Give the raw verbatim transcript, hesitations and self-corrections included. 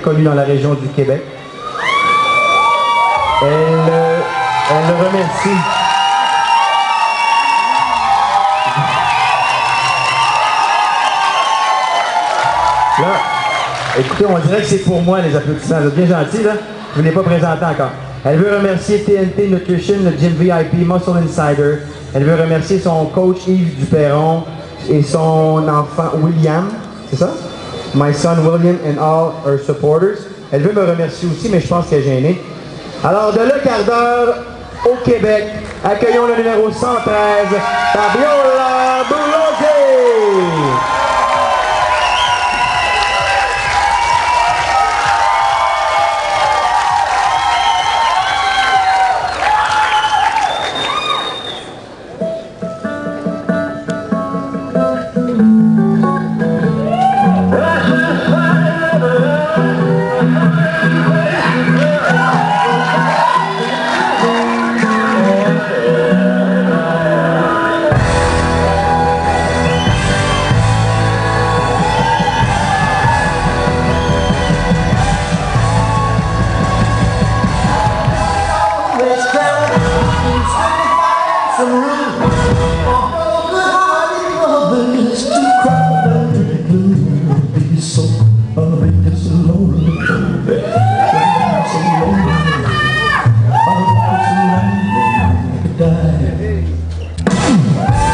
connue dans la région du Québec. Elle, euh, elle le remercie. Là, écoutez, on dirait que c'est pour moi les applaudissements. Vous êtes bien gentil, là. Je ne l'ai pas présenté encore. Elle veut remercier T N T Nutrition, le Gym V I P, Muscle Insider. Elle veut remercier son coach Yves Duperron et son enfant William. C'est ça? My son William and all her supporters. Elle veut me remercier aussi, mais je pense qu'elle est gênée. Alors, de le quart d'heure au Québec, accueillons le numéro cent treize, Fabiola Boulanger. Die.